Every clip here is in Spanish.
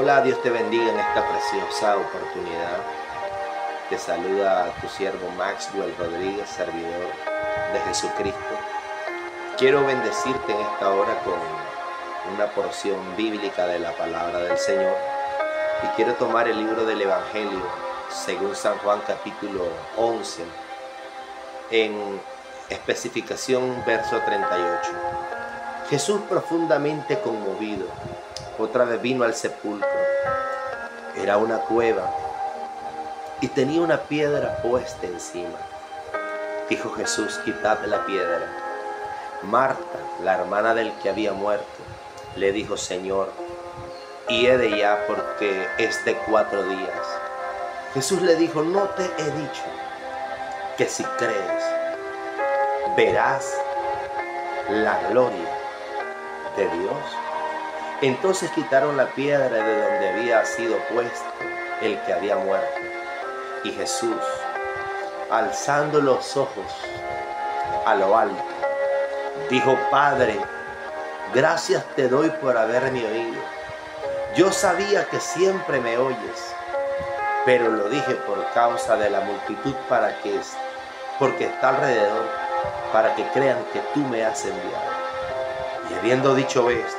Hola, Dios te bendiga en esta preciosa oportunidad. Te saluda tu siervo Maxwell Rodríguez, servidor de Jesucristo. Quiero bendecirte en esta hora con una porción bíblica de la palabra del Señor. Y quiero tomar el libro del Evangelio según San Juan capítulo 11, en especificación verso 38. Jesús, profundamente conmovido, otra vez vino al sepulcro. Era una cueva y tenía una piedra puesta encima. Dijo Jesús: quitad la piedra. Marta, la hermana del que había muerto, le dijo: Señor, hiede ya, porque es de 4 días. Jesús le dijo: no te he dicho que si crees verás la gloria de Dios. Entonces quitaron la piedra de donde había sido puesto el que había muerto. Y Jesús, alzando los ojos a lo alto, dijo: Padre, gracias te doy por haberme oído. Yo sabía que siempre me oyes, pero lo dije por causa de la multitud, porque está alrededor, para que crean que tú me has enviado. Y habiendo dicho esto,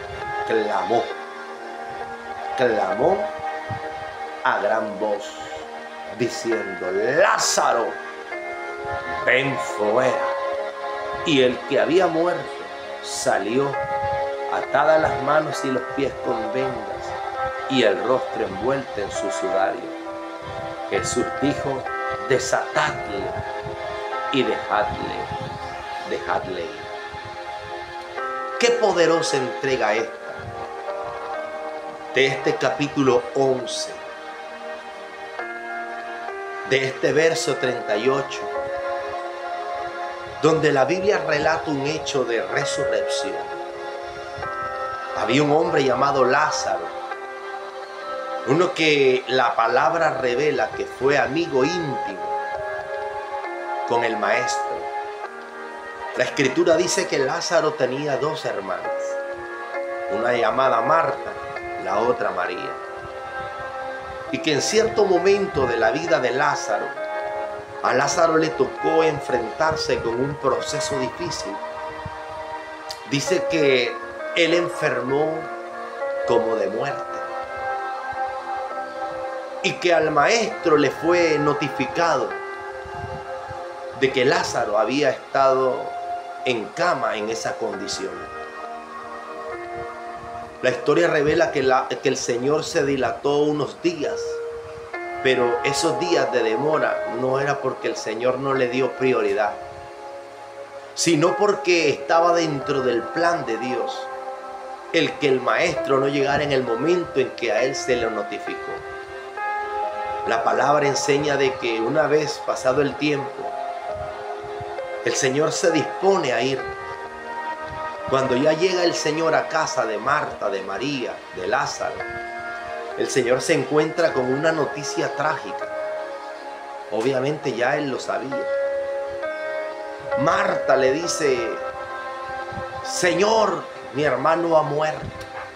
clamó a gran voz, diciendo: Lázaro, ven fuera. Y el que había muerto salió, atadas las manos y los pies con vendas y el rostro envuelto en su sudario. Jesús dijo: desatadle y dejadle ir. Qué poderosa entrega esta de este capítulo 11, de este verso 38, donde la Biblia relata un hecho de resurrección. Había un hombre llamado Lázaro, uno que la palabra revela que fue amigo íntimo con el maestro. La escritura dice que Lázaro tenía 2 hermanas, una llamada Marta, la otra María, y que en cierto momento de la vida de Lázaro, a Lázaro le tocó enfrentarse con un proceso difícil. Dice que él enfermó como de muerte y que al maestro le fue notificado de que Lázaro había estado en cama en esa condición. La historia revela que el Señor se dilató unos días, pero esos días de demora no era porque el Señor no le dio prioridad, sino porque estaba dentro del plan de Dios el que el maestro no llegara en el momento en que a él se le notificó. La palabra enseña de que una vez pasado el tiempo, el Señor se dispone a ir. Cuando ya llega el Señor a casa de Marta, de María, de Lázaro, el Señor se encuentra con una noticia trágica. Obviamente ya él lo sabía. Marta le dice: Señor, mi hermano ha muerto.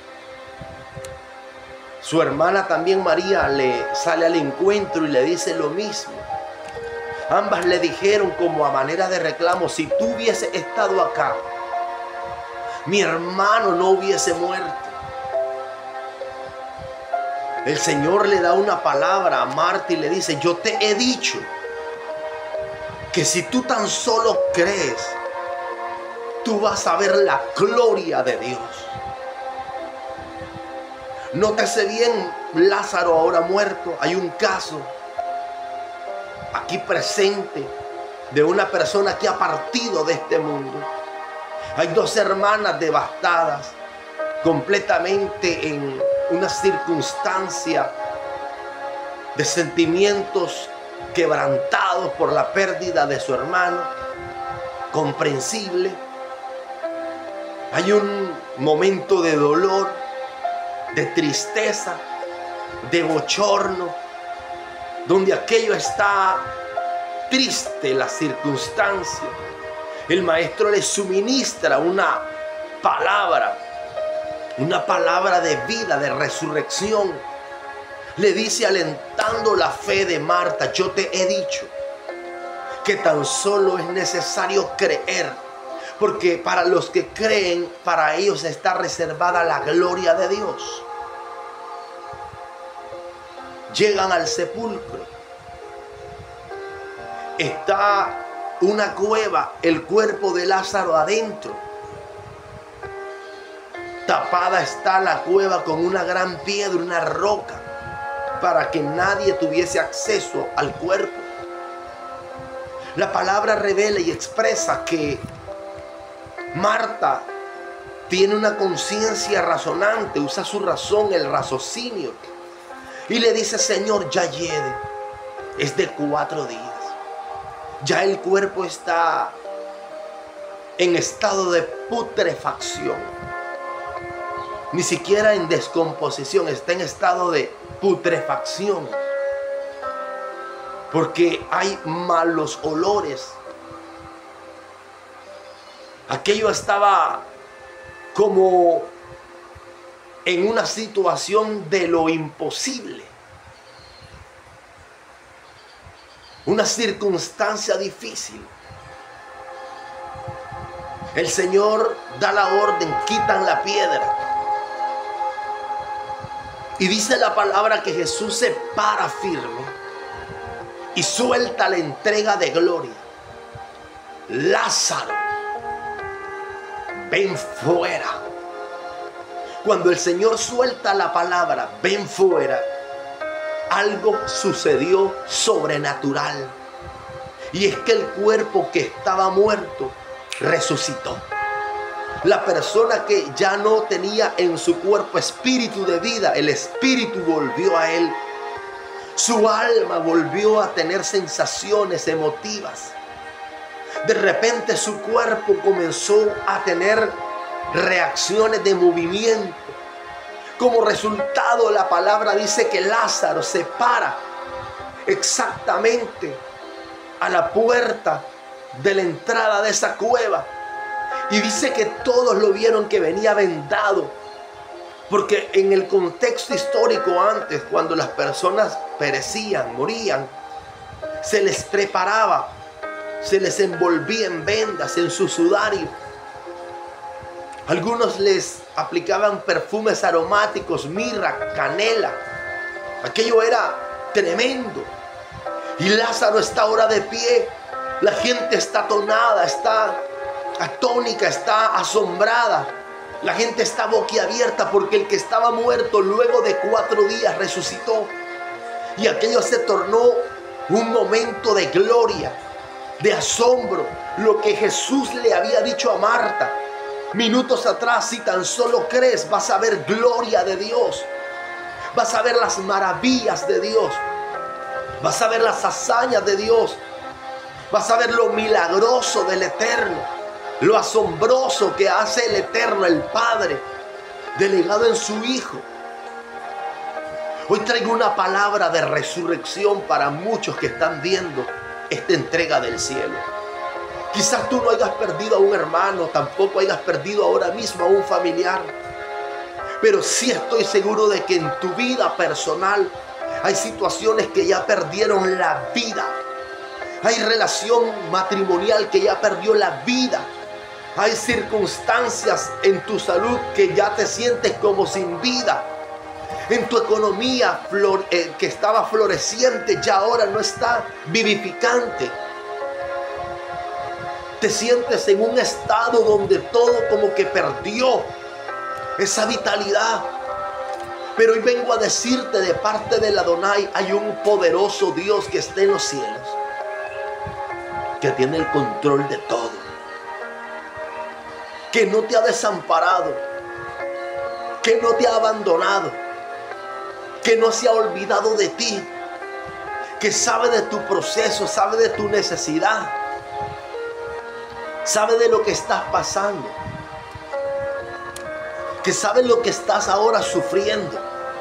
Su hermana también María le sale al encuentro y le dice lo mismo. Ambas le dijeron como a manera de reclamo: si tú hubieses estado acá, mi hermano no hubiese muerto. El Señor le da una palabra a Marta y le dice: yo te he dicho que si tú tan solo crees, tú vas a ver la gloria de Dios. Nótese bien, Lázaro ahora muerto. Hay un caso aquí presente de una persona que ha partido de este mundo. Hay 2 hermanas devastadas completamente en una circunstancia de sentimientos quebrantados por la pérdida de su hermano, comprensible. Hay un momento de dolor, de tristeza, de bochorno, donde aquello está triste, la circunstancia. El maestro le suministra una palabra una palabra de vida, de resurrección. Le dice, alentando la fe de Marta: yo te he dicho que tan solo es necesario creer, porque para los que creen, para ellos está reservada la gloria de Dios. Llegan al sepulcro. Está una cueva, el cuerpo de Lázaro adentro. Tapada está la cueva con una gran piedra, una roca, para que nadie tuviese acceso al cuerpo. La palabra revela y expresa que Marta tiene una conciencia razonante, usa su razón, el raciocinio, y le dice: Señor, ya hiede, es de 4 días. Ya el cuerpo está en estado de putrefacción. Ni siquiera en descomposición, está en estado de putrefacción. Porque hay malos olores. Aquello estaba como en una situación de lo imposible. Una circunstancia difícil. El Señor da la orden, quitan la piedra. Y dice la palabra que Jesús se para firme y suelta la entrega de gloria. Lázaro, ven fuera. Cuando el Señor suelta la palabra, ven fuera, algo sucedió sobrenatural. Y es que el cuerpo que estaba muerto resucitó. La persona que ya no tenía en su cuerpo espíritu de vida, el espíritu volvió a él. Su alma volvió a tener sensaciones emotivas. De repente su cuerpo comenzó a tener reacciones de movimiento. Como resultado, la palabra dice que Lázaro se para exactamente a la puerta de la entrada de esa cueva. Y dice que todos lo vieron que venía vendado. Porque en el contexto histórico antes, cuando las personas perecían, morían, se les preparaba, se les envolvía en vendas, en su sudario. Algunos les aplicaban perfumes aromáticos, mirra, canela. Aquello era tremendo. Y Lázaro está ahora de pie. La gente está atonada, está atónica, está asombrada. La gente está boquiabierta porque el que estaba muerto luego de 4 días resucitó. Y aquello se tornó un momento de gloria, de asombro. Lo que Jesús le había dicho a Marta minutos atrás: si tan solo crees, vas a ver gloria de Dios. Vas a ver las maravillas de Dios. Vas a ver las hazañas de Dios. Vas a ver lo milagroso del Eterno. Lo asombroso que hace el Eterno, el Padre, delegado en su Hijo. Hoy traigo una palabra de resurrección para muchos que están viendo esta entrega del cielo. Quizás tú no hayas perdido a un hermano, tampoco hayas perdido ahora mismo a un familiar. Pero sí estoy seguro de que en tu vida personal hay situaciones que ya perdieron la vida. Hay relación matrimonial que ya perdió la vida. Hay circunstancias en tu salud que ya te sientes como sin vida. En tu economía que estaba floreciente ya ahora no está vivificante. Te sientes en un estado donde todo como que perdió esa vitalidad. Pero hoy vengo a decirte de parte del Adonai, hay un poderoso Dios que está en los cielos, que tiene el control de todo, que no te ha desamparado, que no te ha abandonado, que no se ha olvidado de ti, que sabe de tu proceso, sabe de tu necesidad, sabe de lo que estás pasando, que sabe lo que estás ahora sufriendo,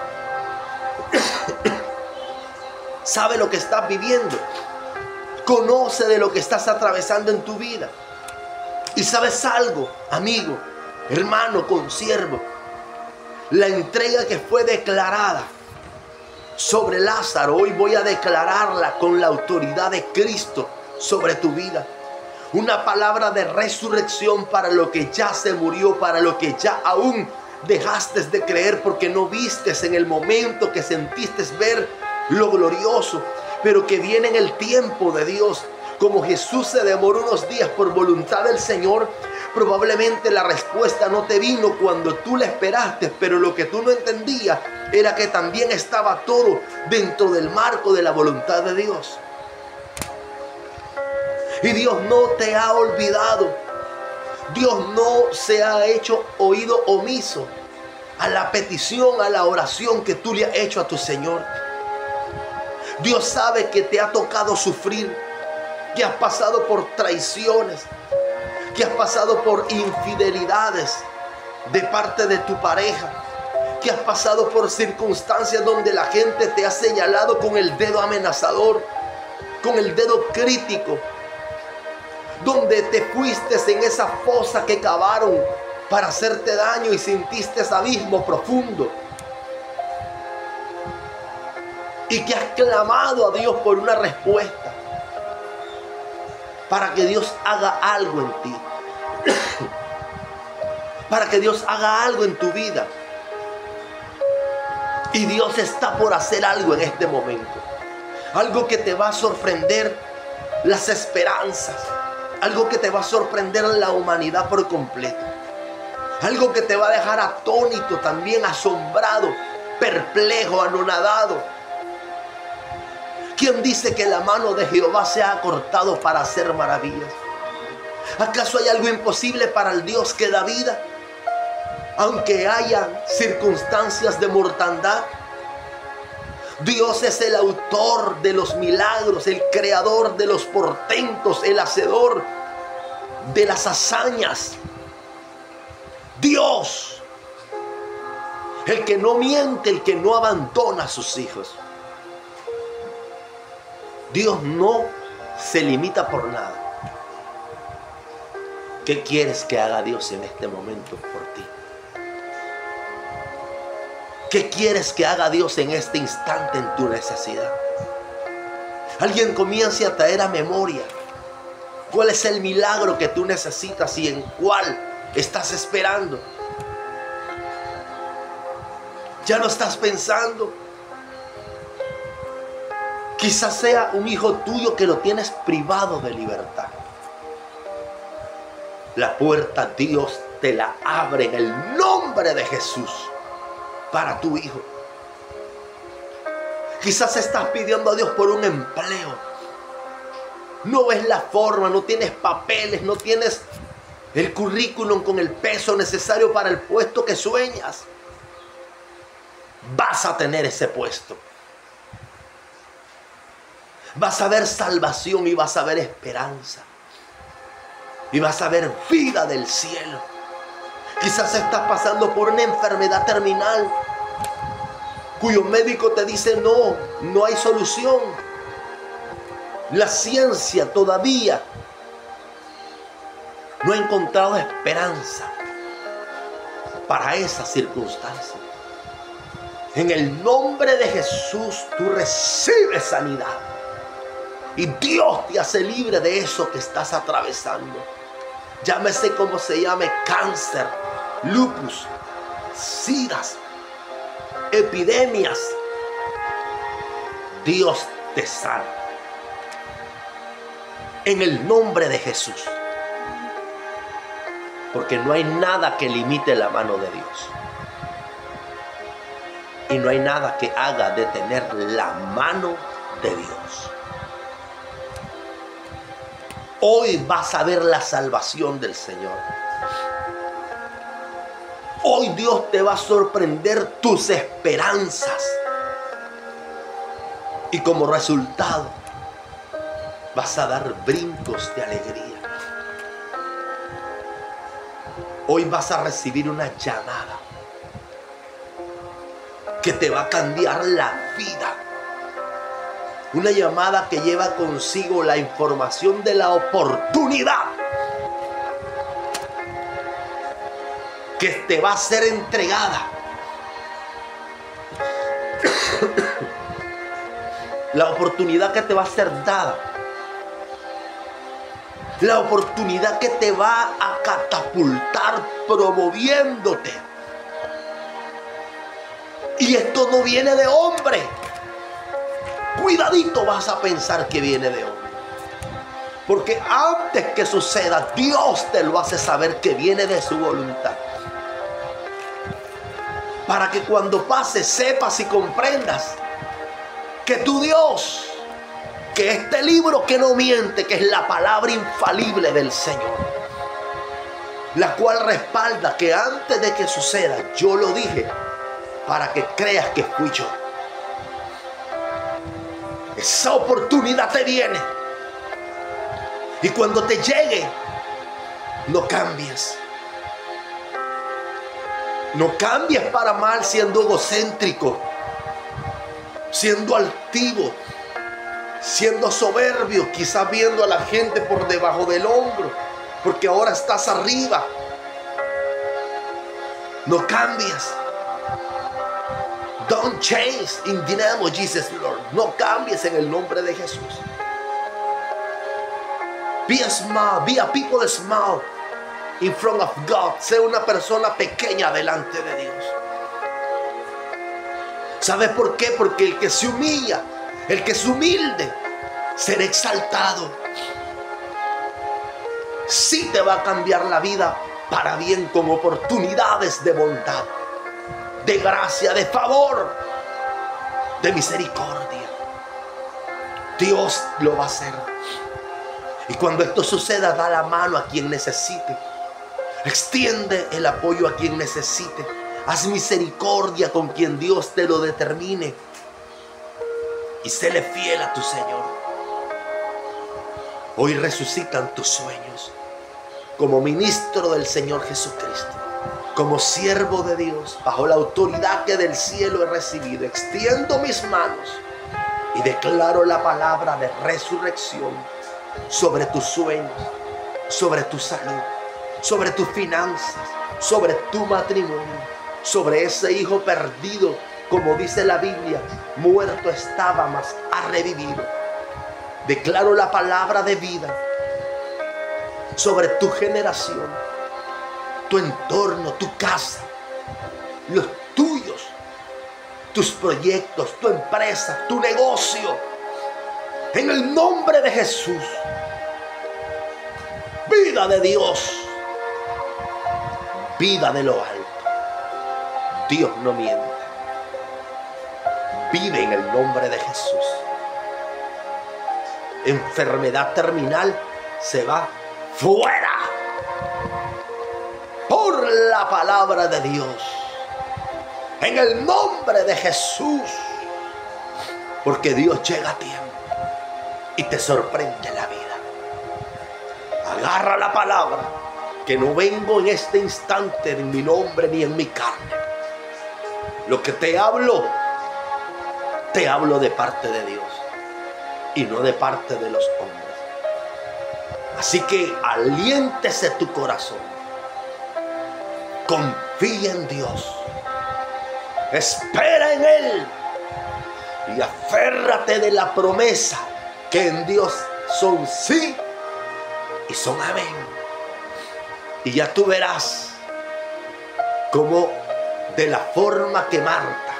sabe lo que estás viviendo, conoce de lo que estás atravesando en tu vida. Y sabes algo, amigo, hermano, consiervo, La entrega que fue declarada sobre Lázaro, hoy voy a declararla con la autoridad de Cristo sobre tu vida. Una palabra de resurrección para lo que ya se murió, para lo que ya aún dejaste de creer porque no vistes en el momento que sentiste ver lo glorioso, pero que viene en el tiempo de Dios. Como Jesús se demoró unos días por voluntad del Señor, probablemente la respuesta no te vino cuando tú la esperaste, pero lo que tú no entendías era que también estaba todo dentro del marco de la voluntad de Dios. Y Dios no te ha olvidado. Dios no se ha hecho oído omiso a la petición, a la oración que tú le has hecho a tu Señor. Dios sabe que te ha tocado sufrir, que has pasado por traiciones, que has pasado por infidelidades de parte de tu pareja, que has pasado por circunstancias donde la gente te ha señalado con el dedo amenazador, con el dedo crítico, donde te fuiste en esa fosa que cavaron para hacerte daño y sentiste ese abismo profundo. Y que has clamado a Dios por una respuesta, para que Dios haga algo en ti, para que Dios haga algo en tu vida. Y Dios está por hacer algo en este momento, algo que te va a sorprender las esperanzas, algo que te va a sorprender la humanidad por completo, algo que te va a dejar atónito, también asombrado, perplejo, anonadado. ¿Quién dice que la mano de Jehová se ha acortado para hacer maravillas? ¿Acaso hay algo imposible para el Dios que da vida? Aunque haya circunstancias de mortandad, Dios es el autor de los milagros, el creador de los portentos, el hacedor de las hazañas. Dios, el que no miente, el que no abandona a sus hijos. Dios no se limita por nada. ¿Qué quieres que haga Dios en este momento por ti? ¿Qué quieres que haga Dios en este instante en tu necesidad? Alguien comience a traer a memoria cuál es el milagro que tú necesitas y en cuál estás esperando. Ya no estás pensando. Quizás sea un hijo tuyo que lo tienes privado de libertad. La puerta Dios te la abre en el nombre de Jesús para tu hijo. Quizás estás pidiendo a Dios por un empleo. No ves la forma, no tienes papeles, no tienes el currículum con el peso necesario para el puesto que sueñas. Vas a tener ese puesto. Vas a ver salvación y vas a ver esperanza. Y vas a ver vida del cielo. Quizás estás pasando por una enfermedad terminal cuyo médico te dice no hay solución. La ciencia todavía no ha encontrado esperanza para esa circunstancia. En el nombre de Jesús tú recibes sanidad. Y Dios te hace libre de eso que estás atravesando. Llámese como se llame, cáncer, lupus, sidas, epidemias. Dios te sana. En el nombre de Jesús. Porque no hay nada que limite la mano de Dios. Y no hay nada que haga detener la mano de Dios. Hoy vas a ver la salvación del Señor. Hoy Dios te va a sorprender tus esperanzas. Y como resultado, vas a dar brincos de alegría. Hoy vas a recibir una llamada que te va a cambiar la vida. Una llamada que lleva consigo la información de la oportunidad que te va a ser entregada La oportunidad que te va a ser dada. La oportunidad que te va a catapultar promoviéndote. Y esto no viene de hombre. Cuidadito vas a pensar que viene de hombre. Porque antes que suceda, Dios te lo hace saber que viene de su voluntad. Para que cuando pase sepas y comprendas que tu Dios, que este libro que no miente, que es la palabra infalible del Señor, la cual respalda que antes de que suceda, yo lo dije, para que creas que fui yo. Esa oportunidad te viene. Y cuando te llegue, no cambies. No cambies para mal siendo egocéntrico, siendo altivo, siendo soberbio, quizás viendo a la gente por debajo del hombro, porque ahora estás arriba. No cambies. Don't change in the name of Jesus, Lord. No cambies en el nombre de Jesús. Be small, be a people small in front of God. Sé una persona pequeña delante de Dios. ¿Sabes por qué? Porque el que se humilla, el que es humilde, será exaltado. Sí te va a cambiar la vida para bien, con oportunidades de bondad, de gracia, de favor, de misericordia. Dios lo va a hacer. Y cuando esto suceda, da la mano a quien necesite. Extiende el apoyo a quien necesite. Haz misericordia con quien Dios te lo determine. Y séle fiel a tu Señor. Hoy resucitan tus sueños. Como ministro del Señor Jesucristo, como siervo de Dios, bajo la autoridad que del cielo he recibido, extiendo mis manos y declaro la palabra de resurrección sobre tus sueños, sobre tu salud, sobre tus finanzas, sobre tu matrimonio, sobre ese hijo perdido, como dice la Biblia, muerto estaba, mas ha revivido. Declaro la palabra de vida sobre tu generación, tu entorno, tu casa, los tuyos, tus proyectos, tu empresa, tu negocio. En el nombre de Jesús. Vida de Dios. Vida de lo alto. Dios no miente. Vive en el nombre de Jesús. Enfermedad terminal se va fuera. Por la palabra de Dios. En el nombre de Jesús. Porque Dios llega a tiempo y te sorprende la vida. Agarra la palabra, que no vengo en este instante en mi nombre ni en mi carne. Lo que te hablo de parte de Dios y no de parte de los hombres. Así que aliéntese tu corazón. Confía en Dios. Espera en Él. Y aférrate de la promesa que en Dios son sí y son amén. Y ya tú verás cómo de la forma que Marta,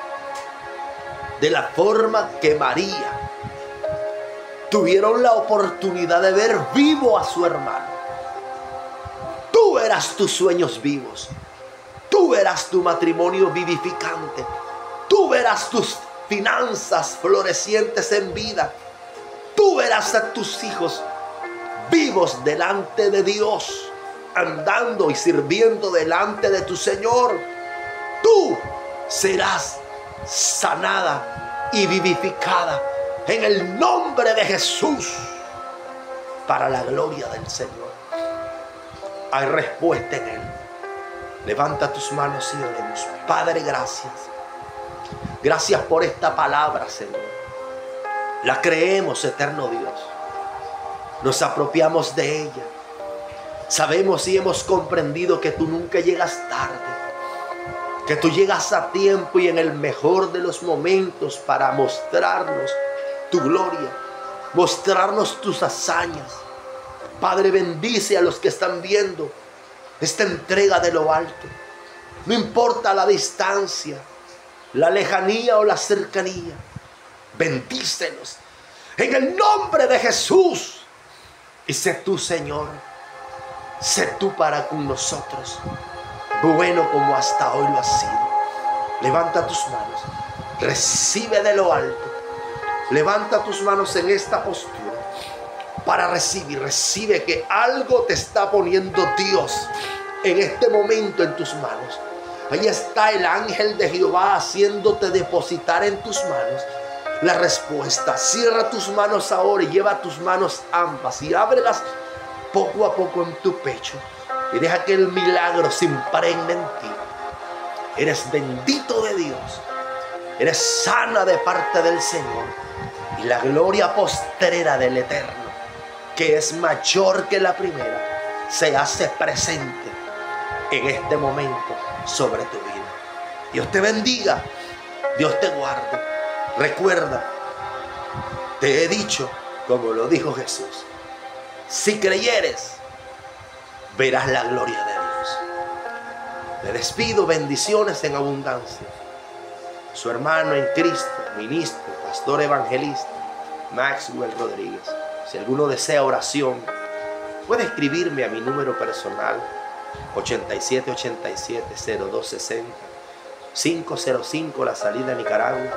de la forma que María tuvieron la oportunidad de ver vivo a su hermano. Tú verás tus sueños vivos. Tú verás tu matrimonio vivificante. Tú verás tus finanzas florecientes en vida. Tú verás a tus hijos vivos delante de Dios, andando y sirviendo delante de tu Señor. Tú serás sanada y vivificada en el nombre de Jesús, para la gloria del Señor. Hay respuesta en Él. Levanta tus manos y oremos. Padre, gracias. Gracias por esta palabra, Señor. La creemos, eterno Dios. Nos apropiamos de ella. Sabemos y hemos comprendido que tú nunca llegas tarde, que tú llegas a tiempo y en el mejor de los momentos para mostrarnos tu gloria, mostrarnos tus hazañas. Padre, bendice a los que están viendo esta entrega de lo alto. No importa la distancia, la lejanía o la cercanía. Bendícelos en el nombre de Jesús. Y sé tú, Señor, sé tú para con nosotros, bueno como hasta hoy lo has sido. Levanta tus manos, recibe de lo alto. Levanta tus manos en esta postura para recibir. Recibe que algo te está poniendo Dios en este momento en tus manos. Ahí está el ángel de Jehová haciéndote depositar en tus manos la respuesta. Cierra tus manos ahora y lleva tus manos ambas y ábrelas poco a poco en tu pecho y deja que el milagro se impregne en ti. Eres bendito de Dios, eres sana de parte del Señor, y la gloria postrera del Eterno, que es mayor que la primera, se hace presente en este momento sobre tu vida. Dios te bendiga, Dios te guarde. Recuerda, te he dicho, como lo dijo Jesús, si creyeres, verás la gloria de Dios. Me despido, bendiciones en abundancia. Su hermano en Cristo, ministro, pastor evangelista, Maxwell Rodríguez. Si alguno desea oración, puede escribirme a mi número personal, 8787-0260, 505 La Salida, Nicaragua,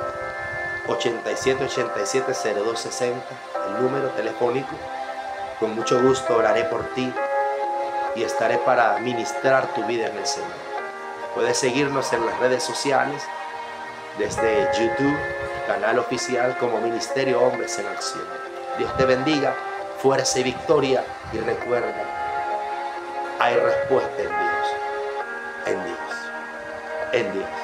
8787-0260, el número telefónico. Con mucho gusto oraré por ti y estaré para ministrar tu vida en el Señor. Puedes seguirnos en las redes sociales, desde YouTube, canal oficial como Ministerio Hombres en Acción. Dios te bendiga, fuerza y victoria, y recuerda, hay respuesta en Dios, en Dios, en Dios.